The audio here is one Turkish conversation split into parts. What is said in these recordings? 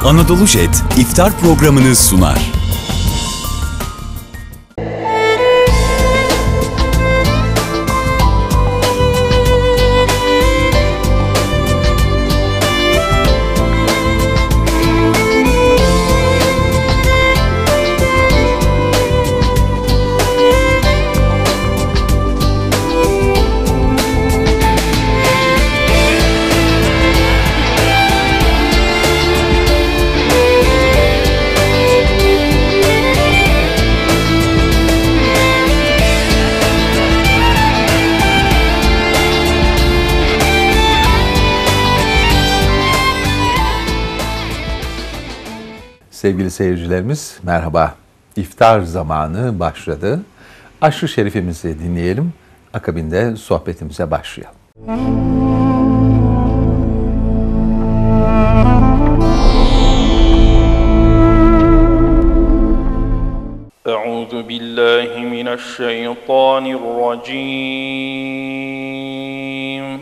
Anadolu Jet iftar programını sunar. Sevgili seyircilerimiz merhaba. İftar zamanı başladı. Aşr-ı Şerifimizi dinleyelim. Akabinde sohbetimize başlayalım. Euzu billahi mineşşeytanirracim.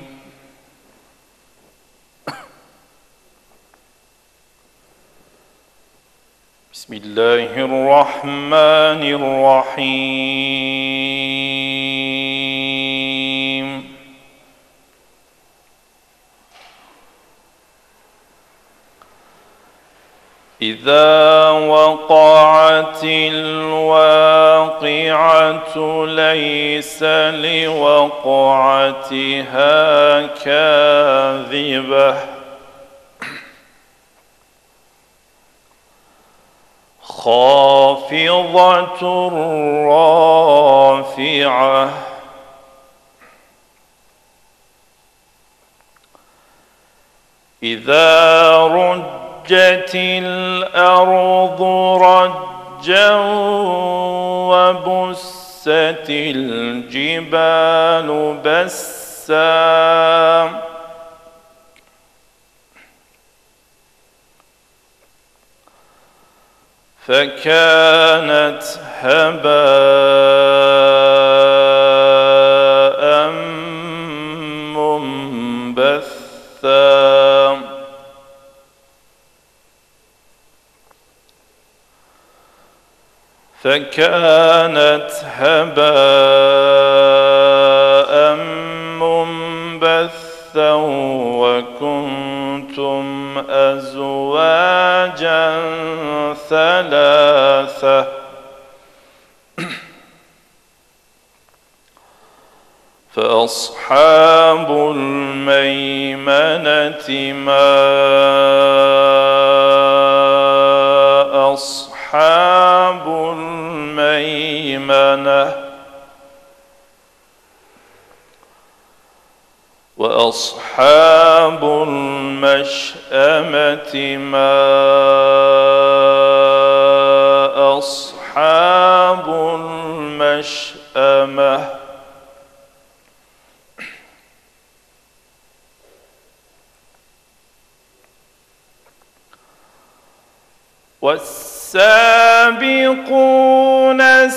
Bismillahirrahmanirrahim. İzâ vaka'atil vâqi'atu leyse livaqa'atiha kâzibeh. خافضة رافعة إذا رجت الأرض رجا وبست الجبال بسا فكانت هباء منبثا فكانت هباء منبثا وكنتم أزواجا ثلاثة فأصحاب الميمنة ما أصحاب الميمنة وأصحاب المشأمة ما أصحاب المشأمة والسابقون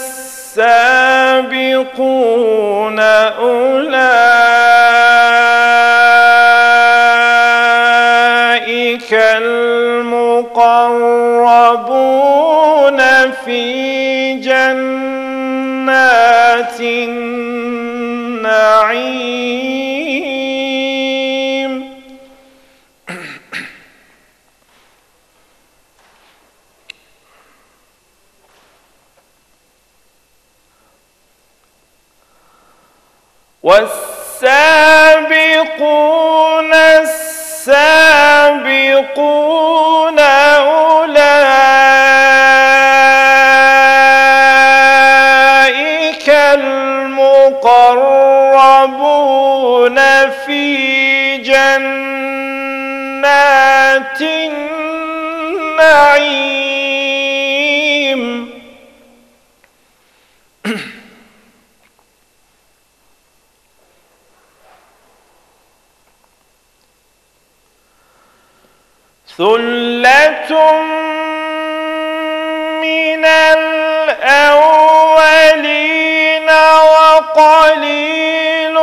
السابقون أولئك المقربون في جنات النعيم والسابقون السابقون أولئك المقربون في جنات النعيم ثلة من الأولين وقليل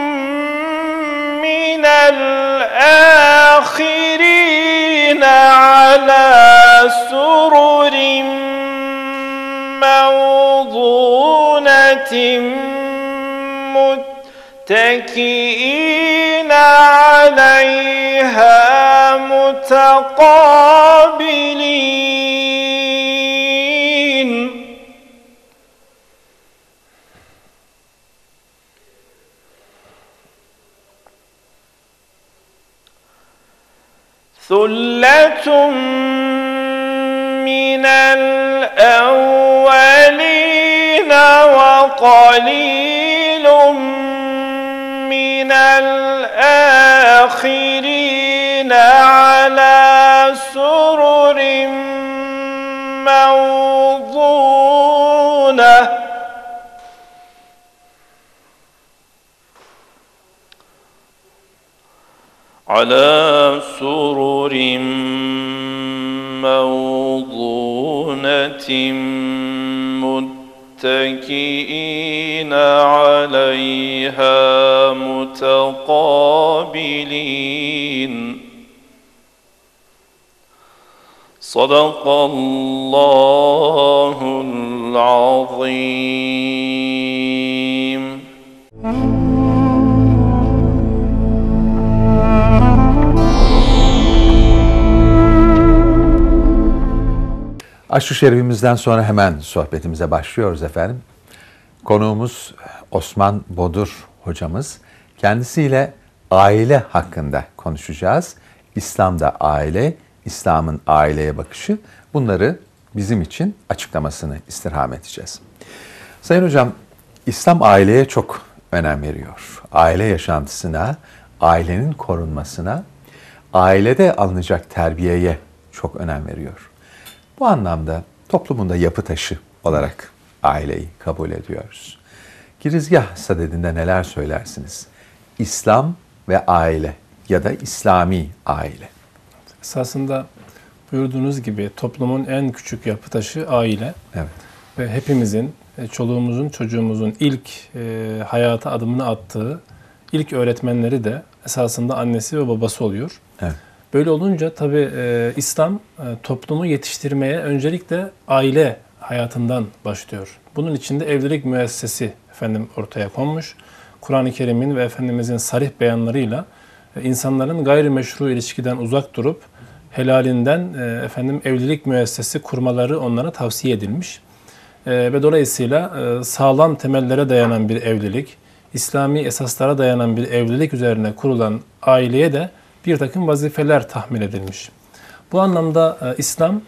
من الآخرين على سرر موضونة متكئين عليها متقابلين ثلة من الأولين وقليل من الآخرين على سرر موضونة على سرر موضونة متكئين عليها متقابلين صدق الله العظيم. Aşk-ı Şerifimizden sonra hemen sohbetimize başlıyoruz efendim. Konuğumuz Osman Bodur hocamız. Kendisiyle aile hakkında konuşacağız. İslam'da aile, İslam'ın aileye bakışı. Bunları bizim için açıklamasını istirham edeceğiz. Sayın hocam, İslam aileye çok önem veriyor. Aile yaşantısına, ailenin korunmasına, ailede alınacak terbiyeye çok önem veriyor. Bu anlamda toplumunda yapı taşı olarak aileyi kabul ediyoruz. Girizgah sadedinde neler söylersiniz? İslam ve aile ya da İslami aile. Esasında buyurduğunuz gibi toplumun en küçük yapı taşı aile. Evet. Ve hepimizin, çoluğumuzun, çocuğumuzun ilk hayata adımını attığı ilk öğretmenleri de esasında annesi ve babası oluyor. Evet. Böyle olunca tabii İslam toplumu yetiştirmeye öncelikle aile hayatından başlıyor. Bunun içinde evlilik müessesesi ortaya konmuş. Kur'an-ı Kerim'in ve Efendimizin sarih beyanlarıyla insanların gayrimeşru ilişkiden uzak durup helalinden evlilik müessesesi kurmaları onlara tavsiye edilmiş. Ve dolayısıyla sağlam temellere dayanan bir evlilik, İslami esaslara dayanan bir evlilik üzerine kurulan aileye de bir takım vazifeler tahmin edilmiş. Bu anlamda İslam,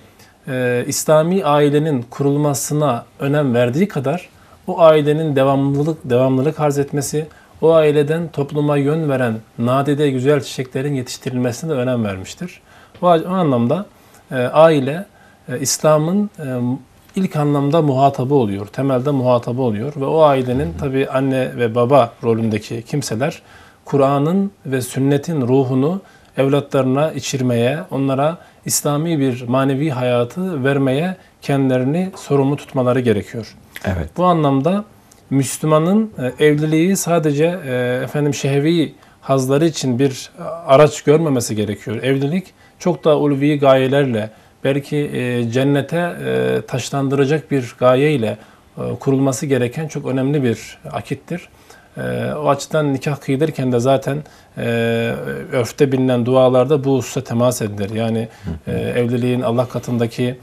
İslami ailenin kurulmasına önem verdiği kadar o ailenin devamlılık arz etmesi, o aileden topluma yön veren nadide güzel çiçeklerin yetiştirilmesine de önem vermiştir. O anlamda aile, İslam'ın ilk anlamda muhatabı oluyor, temelde muhatabı oluyor ve o ailenin tabii anne ve baba rolündeki kimseler Kur'an'ın ve sünnetin ruhunu evlatlarına içirmeye, onlara İslami bir manevi hayatı vermeye kendilerini sorumlu tutmaları gerekiyor. Evet. Bu anlamda Müslümanın evliliği sadece şehvi hazları için bir araç görmemesi gerekiyor. Evlilik çok daha ulvi gayelerle, belki cennete taşlandıracak bir gayeyle kurulması gereken çok önemli bir akittir. O açıdan nikah kıyılırken de zaten örfte bilinen dualarda bu hususa temas edilir. Yani evliliğin Allah katındaki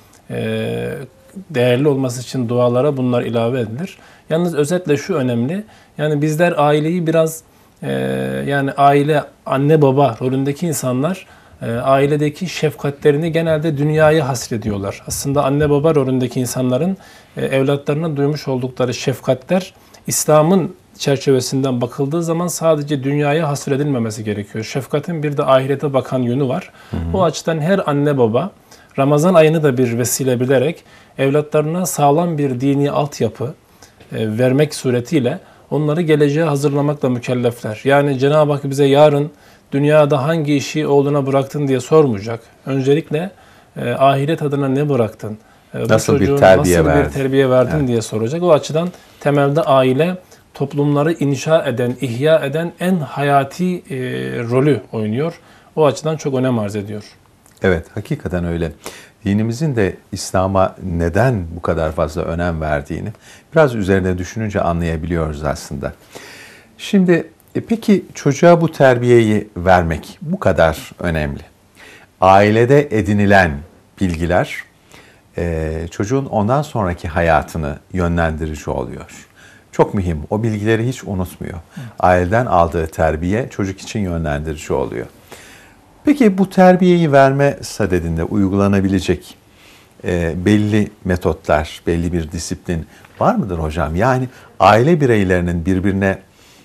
değerli olması için dualara bunlar ilave edilir. Yalnız özetle şu önemli, yani bizler aileyi biraz yani aile, anne baba rolündeki insanlar ailedeki şefkatlerini genelde dünyaya hasrediyorlar. Aslında anne baba rolündeki insanların evlatlarına duymuş oldukları şefkatler İslam'ın çerçevesinden bakıldığı zaman sadece dünyaya hasredilmemesi gerekiyor. Şefkatin bir de ahirete bakan yönü var. O açıdan her anne baba Ramazan ayını da bir vesile bilerek evlatlarına sağlam bir dini altyapı vermek suretiyle onları geleceğe hazırlamakla mükellefler. Yani Cenab-ı Hak bize yarın dünyada hangi işi oğluna bıraktın diye sormayacak. Öncelikle ahiret adına ne bıraktın? Nasıl bir terbiye verdin evet. diye soracak. O açıdan temelde aile toplumları inşa eden, ihya eden en hayati rolü oynuyor. O açıdan çok önem arz ediyor. Evet, hakikaten öyle. Dinimizin de İslam'a neden bu kadar fazla önem verdiğini biraz üzerine düşününce anlayabiliyoruz aslında. Şimdi peki çocuğa bu terbiyeyi vermek bu kadar önemli. Ailede edinilen bilgiler çocuğun ondan sonraki hayatını yönlendirici oluyor. Çok mühim. O bilgileri hiç unutmuyor. Aileden aldığı terbiye çocuk için yönlendirici oluyor. Peki bu terbiyeyi verme sadedinde uygulanabilecek belli metotlar, belli bir disiplin var mıdır hocam? Yani aile bireylerinin birbirine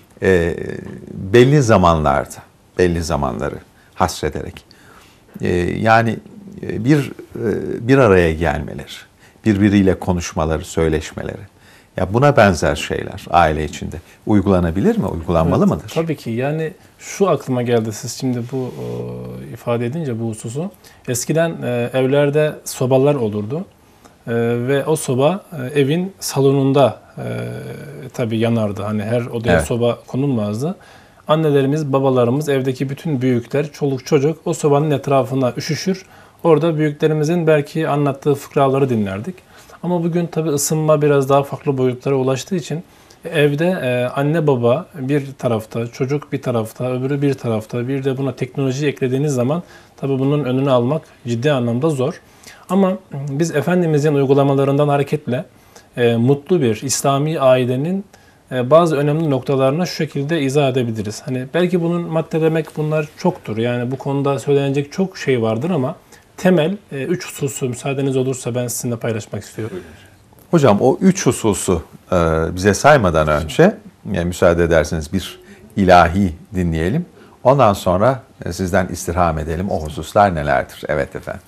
belli zamanları hasrederek yani bir araya gelmeleri, birbiriyle konuşmaları, söyleşmeleri. Ya buna benzer şeyler aile içinde uygulanabilir mi? Uygulanmalı mıdır? Tabii ki. Yani şu aklıma geldi siz şimdi bu ifade edince bu hususu. Eskiden evlerde sobalar olurdu. Ve o soba evin salonunda tabii yanardı. Hani her odaya soba konulmazdı. Annelerimiz, babalarımız, evdeki bütün büyükler, çoluk çocuk o sobanın etrafına üşüşür. Orada büyüklerimizin belki anlattığı fıkraları dinlerdik. Ama bugün tabii ısınma biraz daha farklı boyutlara ulaştığı için evde anne baba bir tarafta, çocuk bir tarafta, öbürü bir tarafta, bir de buna teknoloji eklediğiniz zaman tabii bunun önünü almak ciddi anlamda zor. Ama biz Efendimizin uygulamalarından hareketle mutlu bir İslami ailenin bazı önemli noktalarına şu şekilde izah edebiliriz. Hani belki bunun maddelemek bunlar çoktur. Yani bu konuda söylenecek çok şey vardır ama temel 3 hususu müsaadeniz olursa ben sizinle paylaşmak istiyorum. Hocam o 3 hususu bize saymadan önce müsaade ederseniz bir ilahi dinleyelim. Ondan sonra sizden istirham edelim. O hususlar nelerdir? Evet efendim.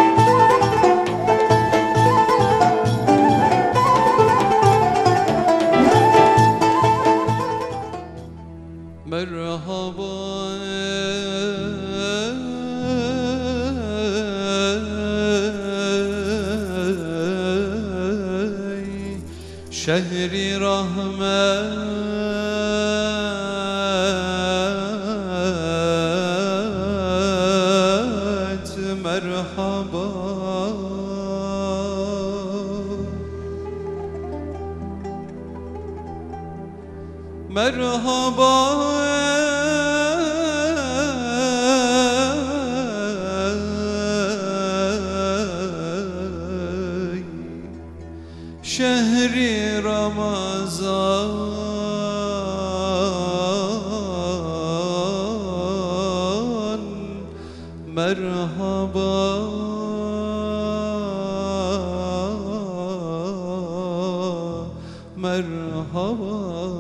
Merhaba şehri rahmet merhaba merhaba şehri Ramazan merhaba merhaba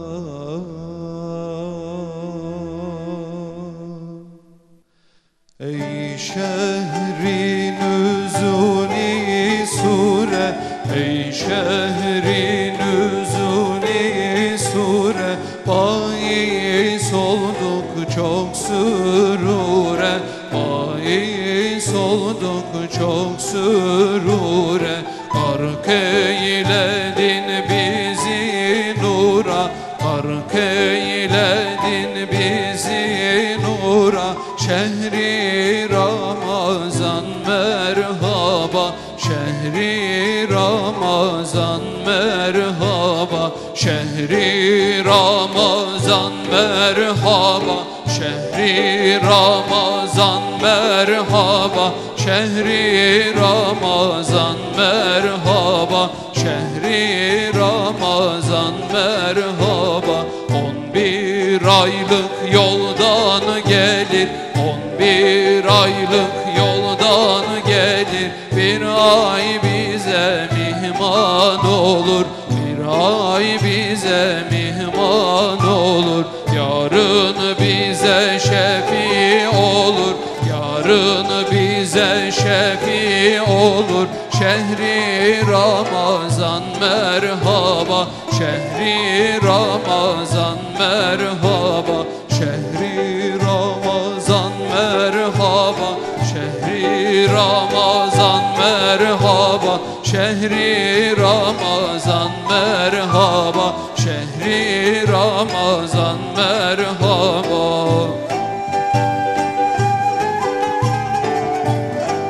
ey şehri nüzuli sure ey şehri nüzuli sure bahis olduk çok sürure bahis olduk çok sürure gark eyledin bizi nura gark eyledin bizi nura şehri Ramazan merhaba şehri Ramazan merhaba şehri Ramazan merhaba şehri Ramazan merhaba şehri Ramazan merhaba şehri Ramazan merhaba 11 aylık yoldan gelir 11 aylık yoldan gelir bir ay bize mihman olur bir ay bize mihman olur yarın bize şefi olur yarın bize şefi olur şehri Ramazan merhaba şehri Ramazan merhaba şehri Ramazan merhaba şehri Ramazan merhaba şehri Ramazan merhaba şehri Ramazan merhaba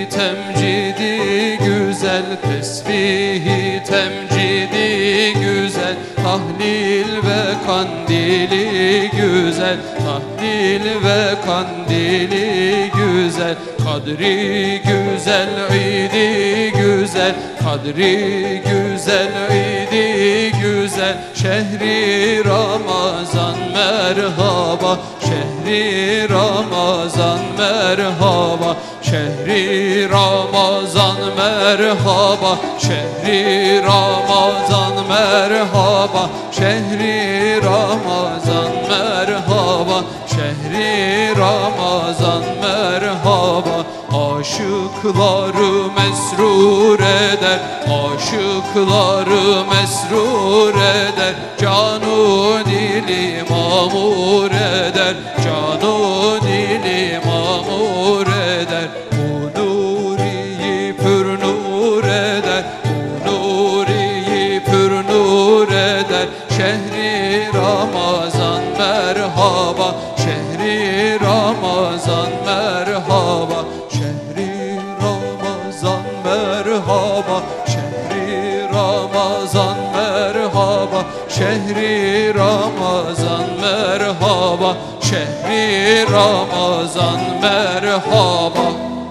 temcidi güzel, tesbihi temcidi güzel, tahlil ve kandili güzel, tahlil ve kandili güzel, kadri güzel, idi güzel, kadri güzel, idi güzel, şehri Ramazan merhaba, şehri Ramazan merhaba, şehri Ramazan merhaba, şehri Ramazan merhaba, şehri Ramazan merhaba, şehri Ramazan merhaba. Aşıkları mesrur eder, aşıkları mesrur eder, canı dili mamur eder, canı dili mamur eder. Bu nuriyi pür nur eder, bu nuriyi pür nur eder, şehri Ramazan merhaba, şehri Ramazan merhaba, şehri Ramazan merhaba, şehri Ramazan merhaba, şehri Ramazan merhaba, şehri Ramazan merhaba.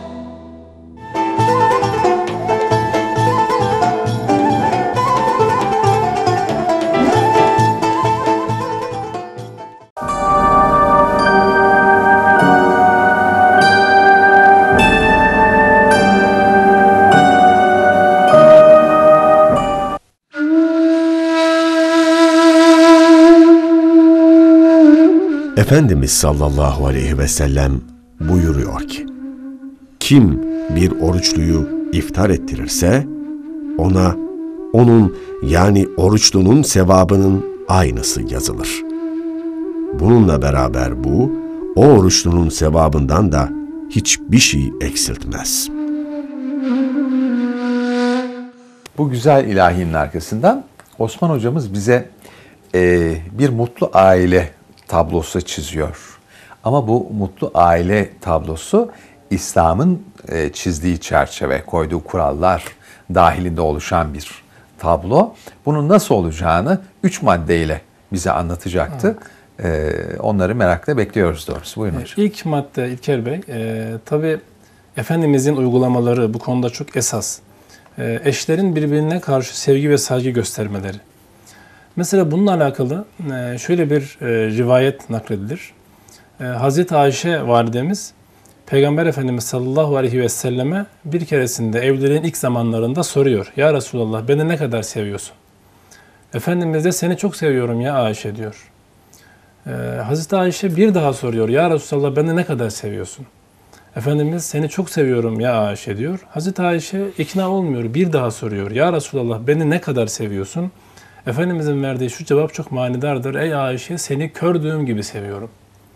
Efendimiz sallallahu aleyhi ve sellem buyuruyor ki, kim bir oruçluyu iftar ettirirse, ona onun yani oruçlunun sevabının aynısı yazılır. Bununla beraber bu, o oruçlunun sevabından da hiçbir şey eksiltmez. Bu güzel ilahinin arkasından Osman hocamız bize bir mutlu aile tablosu çiziyor. Ama bu mutlu aile tablosu İslam'ın çizdiği çerçeve, koyduğu kurallar dahilinde oluşan bir tablo. Bunun nasıl olacağını 3 maddeyle bize anlatacaktı. Onları merakla bekliyoruz doğrusu. Buyurun hocam. İlk madde İlker Bey, tabii Efendimizin uygulamaları bu konuda çok esas. Eşlerin birbirine karşı sevgi ve saygı göstermeleri. Mesela bununla alakalı şöyle bir rivayet nakledilir. Hazreti Ayşe validemiz Peygamber Efendimiz sallallahu aleyhi ve selleme bir keresinde evliliğin ilk zamanlarında soruyor. Ya Resulallah beni ne kadar seviyorsun? Efendimiz de seni çok seviyorum ya Ayşe diyor. Hazreti Ayşe bir daha soruyor. Ya Resulallah beni ne kadar seviyorsun? Efendimiz seni çok seviyorum ya Ayşe diyor. Hazreti Ayşe ikna olmuyor. Bir daha soruyor. Ya Resulallah beni ne kadar seviyorsun? Efendimizin verdiği şu cevap çok manidardır. Ey Ayşe seni kördüğüm gibi seviyorum.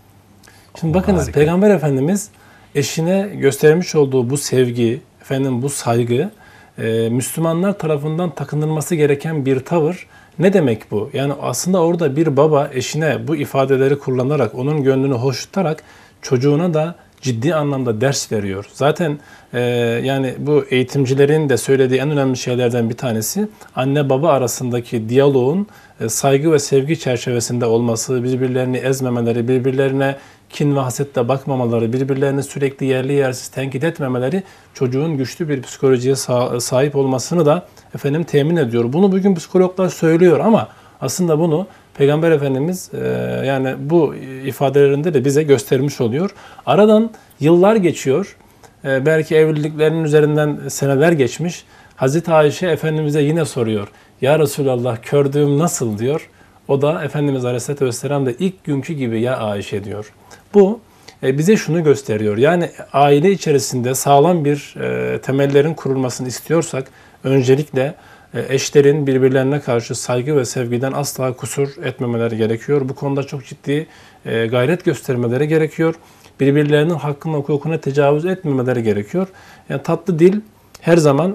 Şimdi bakınız harika. Peygamber Efendimiz eşine göstermiş olduğu bu sevgi, bu saygı Müslümanlar tarafından takınılması gereken bir tavır. Ne demek bu? Yani aslında orada bir baba eşine bu ifadeleri kullanarak, onun gönlünü hoş tutarak çocuğuna da ciddi anlamda ders veriyor. Zaten yani bu eğitimcilerin de söylediği en önemli şeylerden bir tanesi anne baba arasındaki diyaloğun saygı ve sevgi çerçevesinde olması, birbirlerini ezmemeleri, birbirlerine kin ve hasetle bakmamaları, birbirlerini sürekli yerli yersiz tenkit etmemeleri çocuğun güçlü bir psikolojiye sahip olmasını da temin ediyor. Bunu bugün psikologlar söylüyor ama aslında bunu Peygamber Efendimiz yani bu ifadelerinde de bize göstermiş oluyor. Aradan yıllar geçiyor. Belki evliliklerinin üzerinden seneler geçmiş. Hazreti Ayşe Efendimiz'e yine soruyor. Ya Resulallah kördüğüm nasıl diyor. O da Efendimiz Aleyhisselatü Vesselam da ilk günkü gibi ya Ayşe diyor. Bu bize şunu gösteriyor. Yani aile içerisinde sağlam bir temellerin kurulmasını istiyorsak öncelikle eşlerin birbirlerine karşı saygı ve sevgiden asla kusur etmemeleri gerekiyor. Bu konuda çok ciddi gayret göstermeleri gerekiyor. Birbirlerinin hakkına, hukukuna tecavüz etmemeleri gerekiyor. Yani tatlı dil her zaman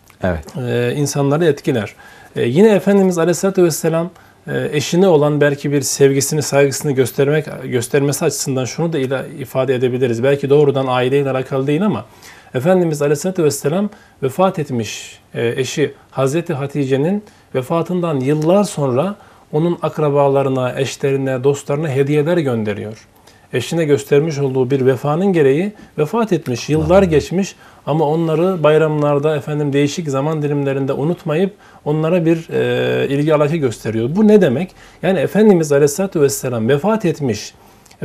insanları etkiler. Yine Efendimiz Aleyhisselatü Vesselam eşine olan belki bir sevgisini, saygısını göstermesi açısından şunu da ifade edebiliriz. Belki doğrudan aileyle alakalı değil ama Efendimiz Aleyhisselatü Vesselam vefat etmiş eşi Hazreti Hatice'nin vefatından yıllar sonra onun akrabalarına, eşlerine, dostlarına hediyeler gönderiyor. Eşine göstermiş olduğu bir vefanın gereği vefat etmiş, yıllar geçmiş ama onları bayramlarda, değişik zaman dilimlerinde unutmayıp onlara bir ilgi alaka gösteriyor. Bu ne demek? Yani Efendimiz Aleyhisselatü Vesselam vefat etmiş,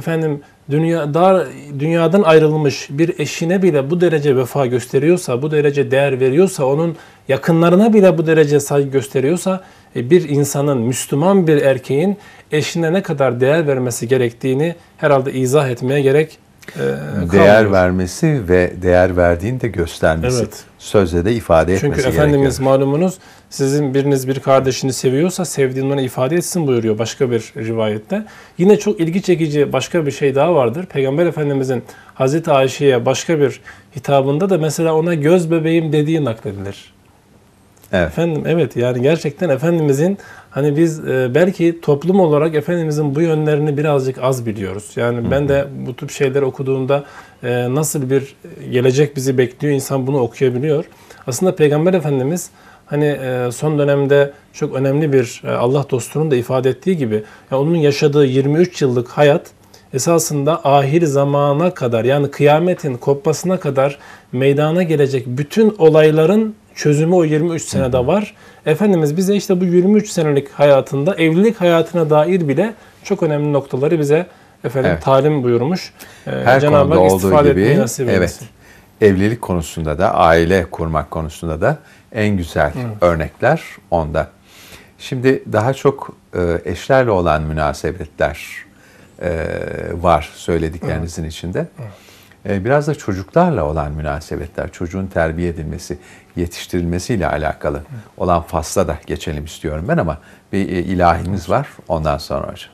dünyadan ayrılmış bir eşine bile bu derece vefa gösteriyorsa, bu derece değer veriyorsa, onun yakınlarına bile bu derece saygı gösteriyorsa, bir insanın, Müslüman bir erkeğin eşine ne kadar değer vermesi gerektiğini herhalde izah etmeye gerek kalmıyor. Değer vermesi ve değer verdiğini de göstermesi. Evet. Sözle de ifade etmesi Çünkü gerekiyor. Efendimiz malumunuz sizin biriniz bir kardeşini seviyorsa sevdiğini ona ifade etsin buyuruyor başka bir rivayette. Yine çok ilgi çekici başka bir şey daha vardır. Peygamber Efendimizin Hazreti Ayşe'ye başka bir hitabında da mesela ona göz bebeğim dediği nakledilir. Evet. Evet yani gerçekten Efendimizin biz belki toplum olarak Efendimizin bu yönlerini birazcık az biliyoruz. Yani ben de bu tip şeyleri okuduğumda nasıl bir gelecek bizi bekliyor, insan bunu okuyabiliyor. Aslında Peygamber Efendimiz son dönemde çok önemli bir Allah dostunun da ifade ettiği gibi onun yaşadığı 23 yıllık hayat esasında ahir zamana kadar, yani kıyametin kopmasına kadar meydana gelecek bütün olayların çözümü o 23 senede var. Efendimiz bize işte bu 23 senelik hayatında evlilik hayatına dair bile çok önemli noktaları bize talim buyurmuş. Her Cenab-ı konuda Hak olduğu istifade gibi etmeyi nasip eylesin. evlilik konusunda da, aile kurmak konusunda da en güzel örnekler onda. Şimdi daha çok eşlerle olan münasebetler var söylediklerinizin içinde. Biraz da çocuklarla olan münasebetler, çocuğun terbiye edilmesi, yetiştirilmesiyle alakalı olan fasla da geçelim istiyorum ben ama bir ilahimiz var ondan sonra hocam.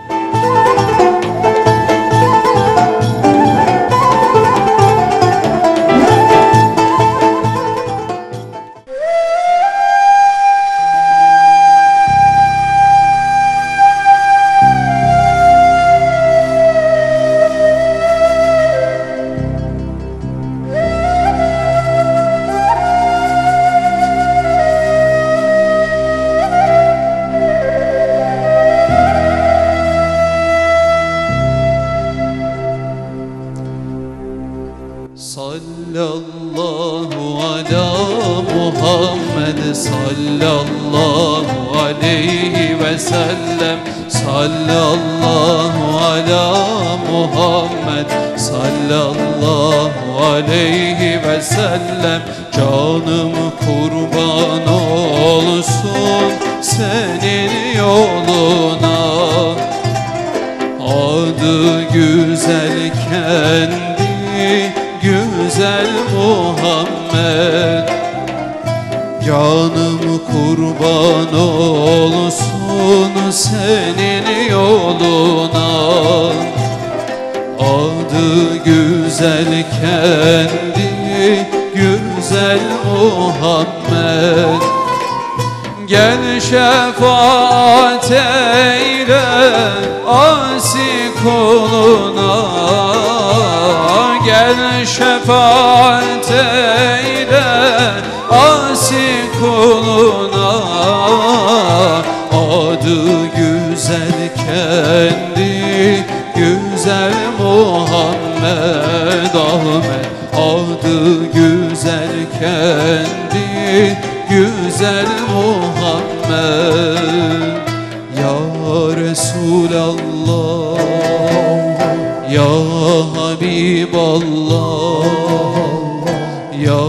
Sallallahu ala Muhammed sallallahu aleyhi ve sellem. Sallallahu ala Muhammed sallallahu aleyhi ve sellem. Canım kurban olsun senin yoluna, adı güzel kendi güzel Muhammed. Canım kurban olsun senin yoluna, adı güzel kendi güzel Muhammed. Gel şefaat eyle asi kuluna, gel şefaat eyle asi kuluna, adı güzel kendi güzel Muhammed Ahmet. Adı güzel kendi güzel Muhammed. Ya Resulallah, Ya Habiballah, Ya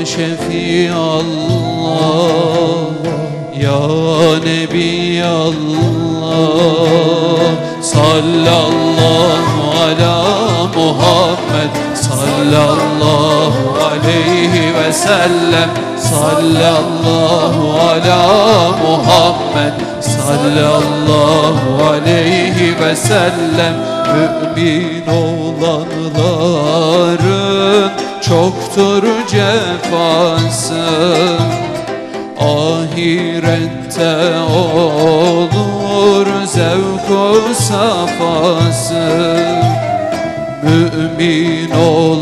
Şefiallah, Ya Nebiyallah. Sallallahu ala Muhammed sallallahu aleyhi ve sellem. Sallallahu ala Muhammed sallallahu aleyhi ve sellem. Mümin olanların çoktur cefası, ahirette olur zevk-u safası. Mümin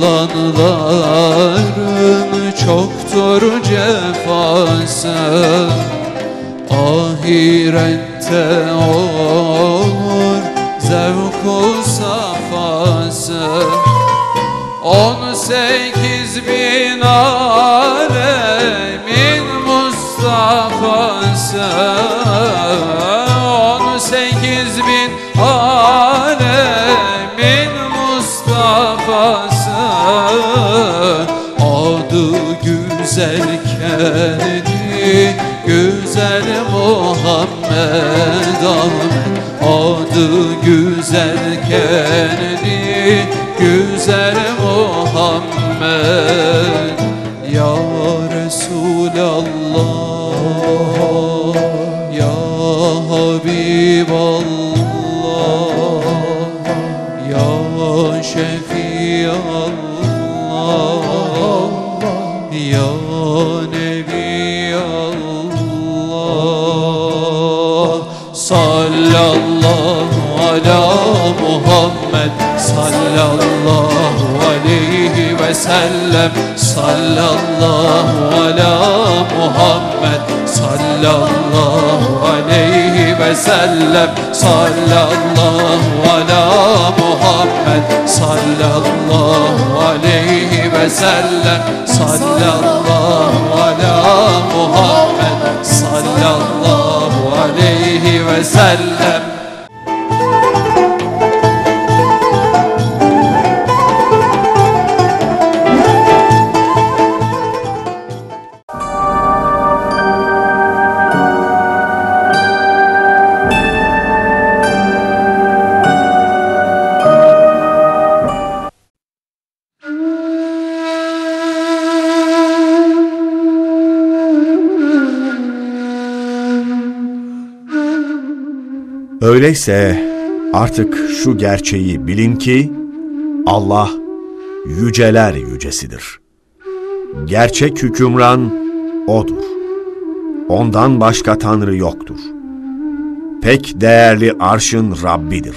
olanların çoktur cefası, ahirette olur zevku safası. 18.000 alemin Mustafa'sı, 18.000 alemin Mustafa'sı. Adı güzel, kendi güzel Muhammed Ahmet. Adı güzel, kendi güzel Muhammed. Ya Resulallah, Ya Habiballah, Ya Şefiallah, Ya Nebiyallah. Sallallahu ala Muhammed, sallallahu aleyhi ve sellem. Sallallahu ala Muhammed, sallallahu aleyhi ve sellem. Sallallahu ala Muhammed, sallallahu aleyhi ve sellem. Sallallahu ala Muhammed, sallallahu aleyhi ve sellem. Öyleyse artık şu gerçeği bilin ki Allah yüceler yücesidir. Gerçek hükümran O'dur. Ondan başka Tanrı yoktur. Pek değerli arşın Rabbidir.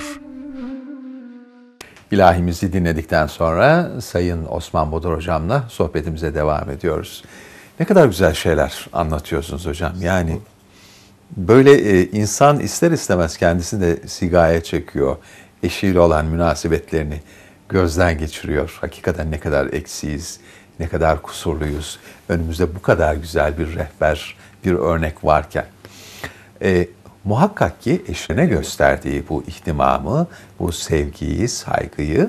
İlahimizi dinledikten sonra Sayın Osman Bodur hocamla sohbetimize devam ediyoruz. Ne kadar güzel şeyler anlatıyorsunuz hocam. Yani böyle insan ister istemez kendisini de sigaya çekiyor. Eşiyle olan münasebetlerini gözden geçiriyor. Hakikaten ne kadar eksiyiz, ne kadar kusurluyuz. Önümüzde bu kadar güzel bir rehber, bir örnek varken. Muhakkak ki eşine gösterdiği bu ihtimamı, bu sevgiyi, saygıyı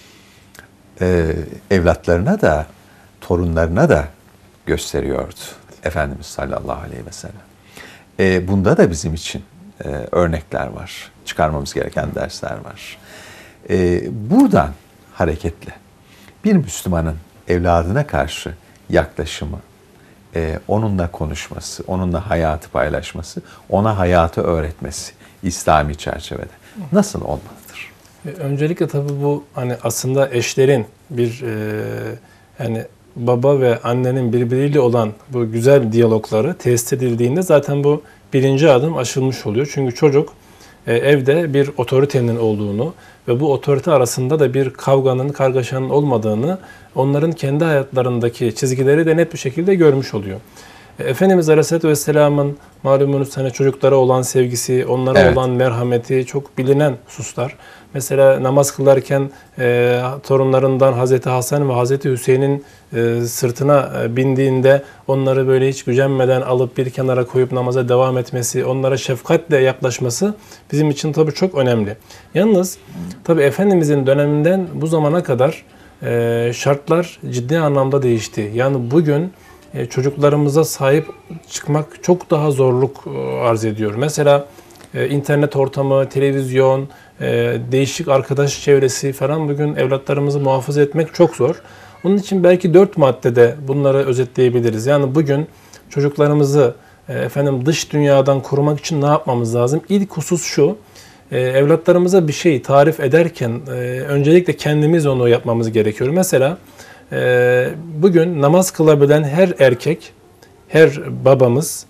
evlatlarına da, torunlarına da gösteriyordu Efendimiz sallallahu aleyhi ve sellem. Bunda da bizim için örnekler var, çıkarmamız gereken dersler var. Buradan hareketle bir Müslümanın evladına karşı yaklaşımı, onunla konuşması, onunla hayatı paylaşması, ona hayatı öğretmesi İslami çerçevede nasıl olmalıdır? Öncelikle tabii bu hani aslında eşlerin bir yani baba ve annenin birbiriyle olan bu güzel diyalogları tesis edildiğinde zaten bu birinci adım aşılmış oluyor. Çünkü çocuk evde bir otoritenin olduğunu ve bu otorite arasında da bir kavganın, kargaşanın olmadığını, onların kendi hayatlarındaki çizgileri de net bir şekilde görmüş oluyor. Efendimiz Aleyhisselatü Vesselam'ın malumunuz hani çocuklara olan sevgisi, onlara olan merhameti çok bilinen hususlar. Mesela namaz kılarken torunlarından Hazreti Hasan ve Hazreti Hüseyin'in sırtına bindiğinde onları böyle hiç gücenmeden alıp bir kenara koyup namaza devam etmesi, onlara şefkatle yaklaşması bizim için tabii çok önemli. Yalnız tabii Efendimizin döneminden bu zamana kadar şartlar ciddi anlamda değişti. Yani bugün çocuklarımıza sahip çıkmak çok daha zorluk arz ediyor. Mesela internet ortamı, televizyon, değişik arkadaş çevresi falan bugün evlatlarımızı muhafaza etmek çok zor. Onun için belki 4 maddede bunları özetleyebiliriz. Yani bugün çocuklarımızı dış dünyadan korumak için ne yapmamız lazım? İlk husus şu, evlatlarımıza bir şey tarif ederken öncelikle kendimiz onu yapmamız gerekiyor. Mesela bugün namaz kılabilen her erkek, her babamız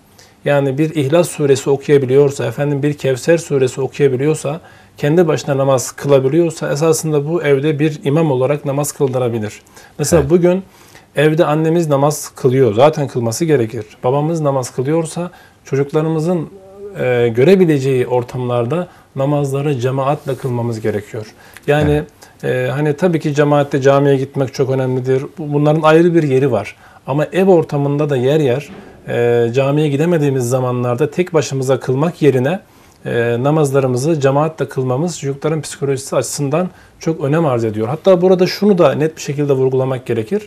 yani bir İhlas suresi okuyabiliyorsa, efendim bir Kevser suresi okuyabiliyorsa, kendi başına namaz kılabiliyorsa esasında bu evde bir imam olarak namaz kıldırabilir. Mesela Evet. bugün evde annemiz namaz kılıyor. Zaten kılması gerekir. Babamız namaz kılıyorsa çocuklarımızın görebileceği ortamlarda namazları cemaatle kılmamız gerekiyor. Yani hani tabii ki cemaatle camiye gitmek çok önemlidir. Bunların ayrı bir yeri var. Ama ev ortamında da yer yer camiye gidemediğimiz zamanlarda tek başımıza kılmak yerine namazlarımızı cemaatle kılmamız çocukların psikolojisi açısından çok önem arz ediyor. Hatta burada şunu da net bir şekilde vurgulamak gerekir.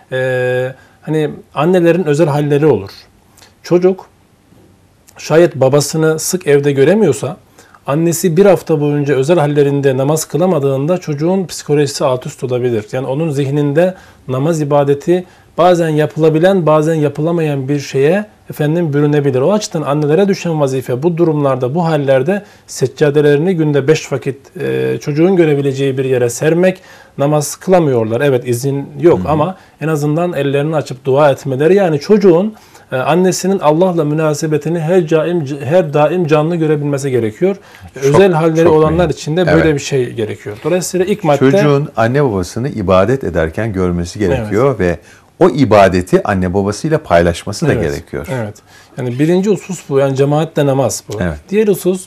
Hani annelerin özel halleri olur. Çocuk şayet babasını sık evde göremiyorsa, annesi bir hafta boyunca özel hallerinde namaz kılamadığında çocuğun psikolojisi alt üst olabilir. Yani onun zihninde namaz ibadeti bazen yapılabilen, bazen yapılamayan bir şeye bürünebilir. O açıdan annelere düşen vazife bu durumlarda, bu hallerde seccadelerini günde 5 vakit çocuğun görebileceği bir yere sermek. Namaz kılamıyorlar. Evet, izin yok ama en azından ellerini açıp dua etmeleri, yani çocuğun annesinin Allah'la münasebetini her daim canlı görebilmesi gerekiyor. Özel halleri olanlar mühim. için de böyle bir şey gerekiyor. Dolayısıyla ilk madde Çocuğun anne babasını ibadet ederken görmesi gerekiyor ve o ibadeti anne babasıyla paylaşması da gerekiyor. Evet. Yani birinci husus bu. Yani cemaatle namaz bu. Evet. Diğer husus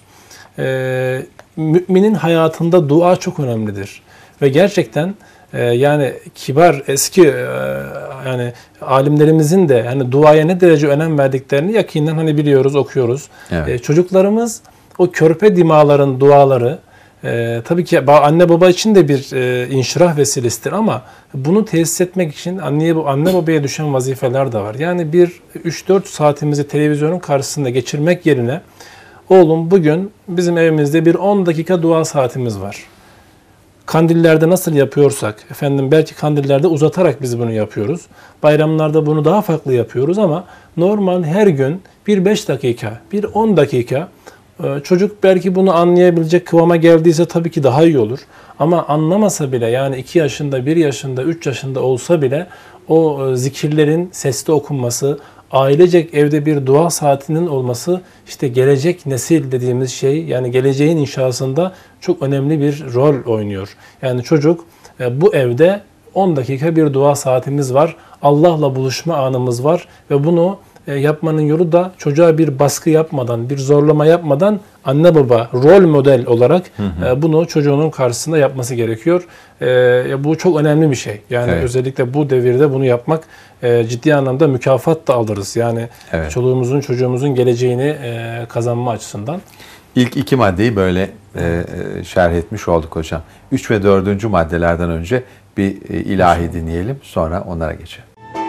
müminin hayatında dua çok önemlidir. Ve gerçekten yani kibar eski yani alimlerimizin de hani duaya ne derece önem verdiklerini yakinen hani biliyoruz, okuyoruz. Evet. Çocuklarımız o körpe dimaların duaları tabii ki anne baba için de bir inşirah vesilesidir ama bunu tesis etmek için anne babaya düşen vazifeler de var. Yani bir 3-4 saatimizi televizyonun karşısında geçirmek yerine oğlum bugün bizim evimizde bir 10 dakika dua saatimiz var. Kandillerde nasıl yapıyorsak, belki kandillerde uzatarak biz bunu yapıyoruz. Bayramlarda bunu daha farklı yapıyoruz ama normal her gün bir 5 dakika, bir 10 dakika çocuk belki bunu anlayabilecek kıvama geldiyse tabii ki daha iyi olur. Ama anlamasa bile, yani 2 yaşında, 1 yaşında, 3 yaşında olsa bile o zikirlerin sesli okunması, ailecek evde bir dua saatinin olması işte gelecek nesil dediğimiz şey, yani geleceğin inşasında çok önemli bir rol oynuyor. Yani çocuk bu evde 10 dakika bir dua saatimiz var. Allah'la buluşma anımız var ve bunu yapmanın yolu da çocuğa bir baskı yapmadan, bir zorlama yapmadan anne baba rol model olarak bunu çocuğunun karşısında yapması gerekiyor. Bu çok önemli bir şey. Yani özellikle bu devirde bunu yapmak ciddi anlamda mükafat da alırız. Yani çoluğumuzun, çocuğumuzun geleceğini kazanma açısından. İlk 2 maddeyi böyle şerh etmiş olduk hocam. 3 ve 4. maddelerden önce bir ilahi dinleyelim, sonra onlara geçelim.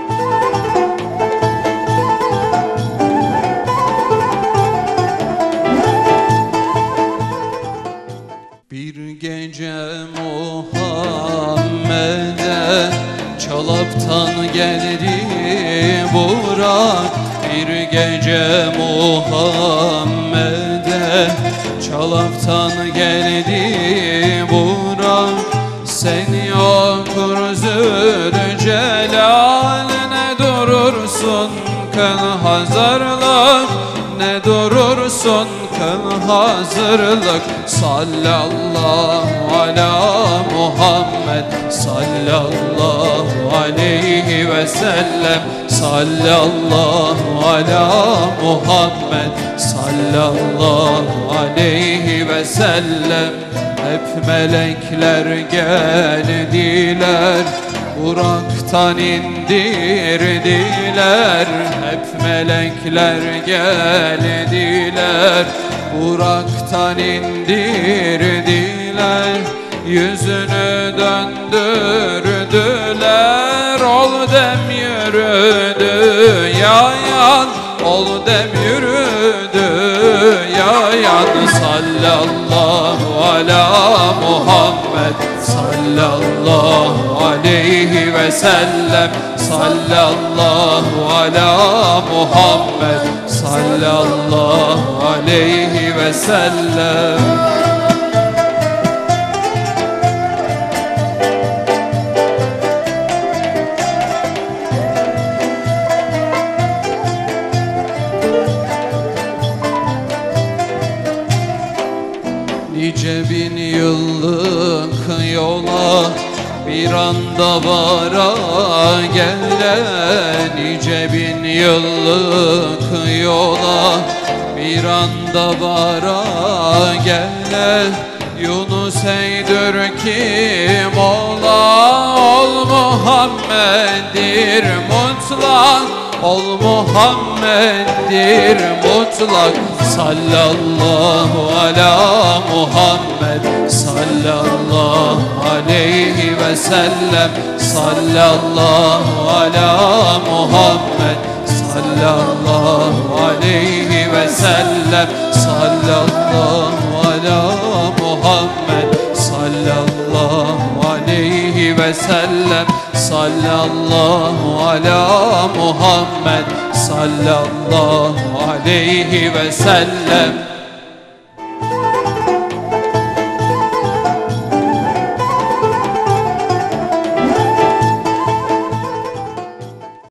Bir gece Muhammed'e çalaptan geldi Burak. Bir gece Muhammed'e çalaptan geldi Burak. Seni okur Zülcelal, ne durursun kıl hazırlık, ne durursun kıl hazırlık. Sallallahu ala Muhammed, sallallahu aleyhi ve sellem. Sallallahu ala Muhammed, sallallahu aleyhi ve sellem. Hep melekler geldiler, Burak'tan indirdiler. Hep melekler geldiler, Burak'tan indirdiler. Yüzünü döndürdüler, ol dem yürüdü yayan, ol dem yürüdü yayan. Sallallahu ala Muhammed, sallallahu aleyhi ve sellem. Sallallahu ala Muhammed, sallallahu aleyhi ve sellem. yıllık yola bir anda vara gelen, nice bin yıllık yola bir anda vara gelen. Yunus eydir kim ola, ol Muhammed'dir mutlak, ol Muhammed'dir mutlak. Sallallahu ala Muhammed, sallallahu aleyhi ve sellem. Sallallahu ala Muhammed, sallallahu aleyhi ve sellem. Sallallahu ala Muhammed, sallallahu aleyhi ve sellem. Sallallahu ala Muhammed, sallallahu aleyhi ve sellem.